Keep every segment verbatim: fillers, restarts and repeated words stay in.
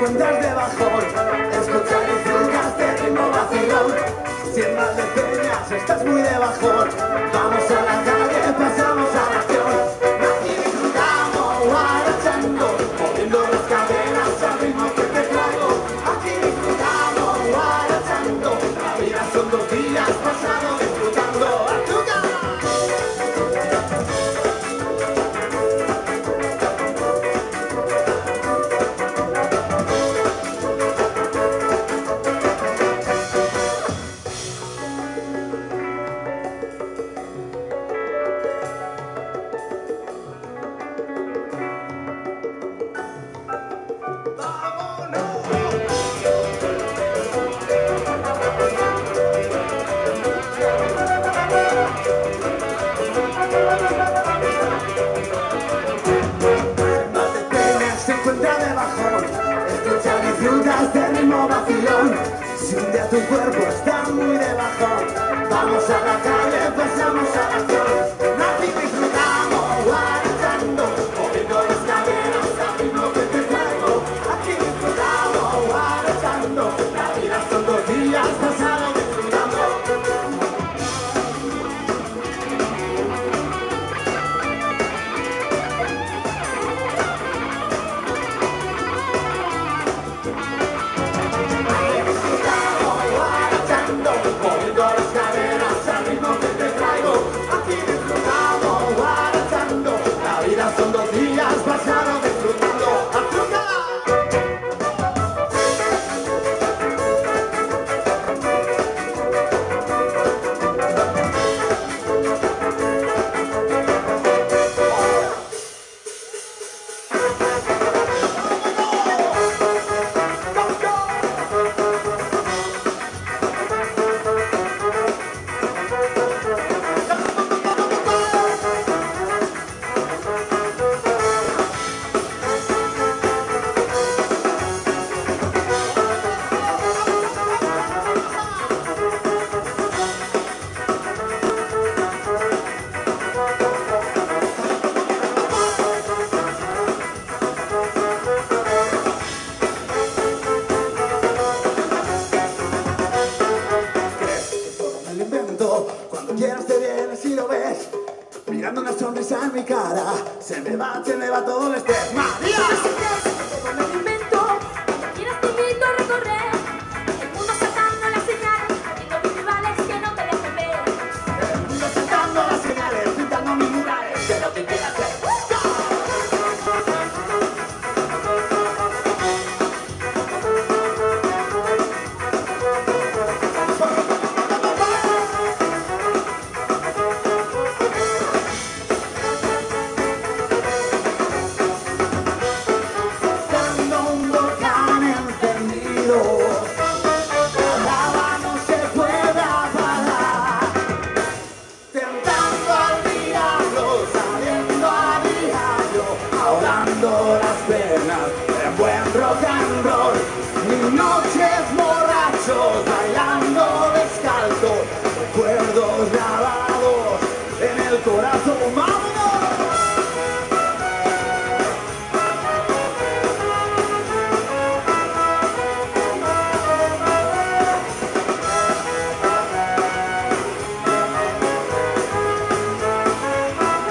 encuentras de bajón, escucha y disfrutas de ritmo vacilón. Si en Valdepeñas estás muy de bajón, vamos a la calle, pasamos a la acción. Aquí disfrutamos guarachando, moviendo las caderas al ritmo que te traigo. Aquí disfrutamos guarachando, la vida son dos días pasados disfrutando. ¡Azúcar! Si un día tu cuerpo está muy de bajón, vamos a la calle, pasamos a la acción. Aquí disfrutamos guarachando, moviendo las caderas al ritmo que te traigo. Aquí disfrutamos guarachando, la vida son dos días pasados disfrutando. Moviendo las caderas al ritmo que te traigo. Aquí disfrutamos guarachando, la vida son dos días pasados disfrutando. ¡Azúcar! Cuando quieras te vienes y lo ves, mirando una sonrisa en mi cara, se me va, se me va todo el estrés. ¡María! Todo me lo invento, cuando quieras te invito a recorrer el mundo saltando las señales, tengo mis rivales que no te dejen ver. El mundo saltando las señales, pintando mis murales, de lo que quieras hacer. Las penas en buen rock and roll, mis noches borrachos bailando descalzo, recuerdos grabados en el corazón. ¡Vámonos!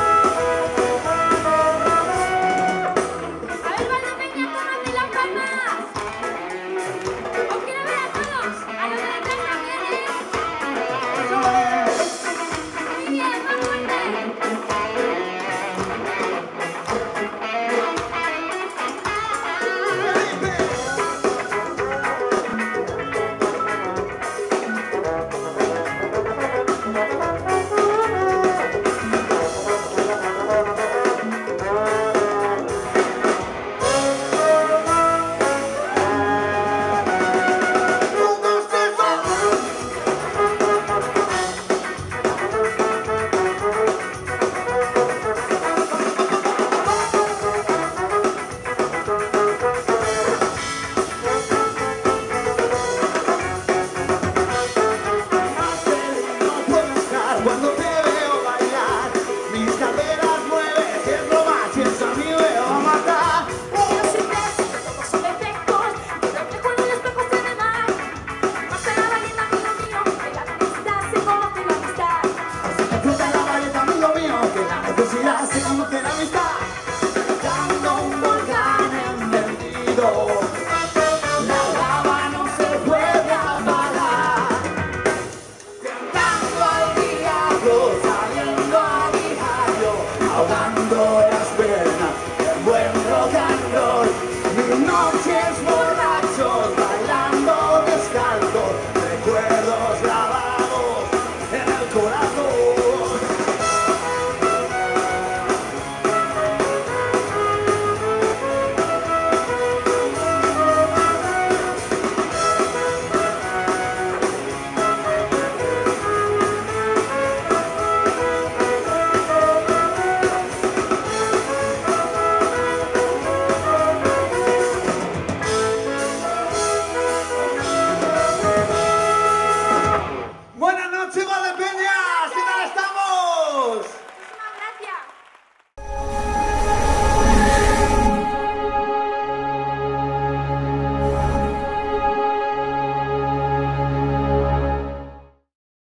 A ver, Valdepeñas, tómame la palma. mundo.